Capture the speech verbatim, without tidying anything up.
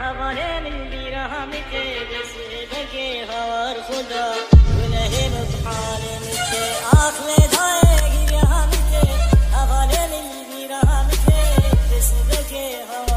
حواله من بیرهم که بسی بگه هوار خدا گناه مبحال میشه آخر دای گیره هم که حواله من بیرهم که بسی بگه هوار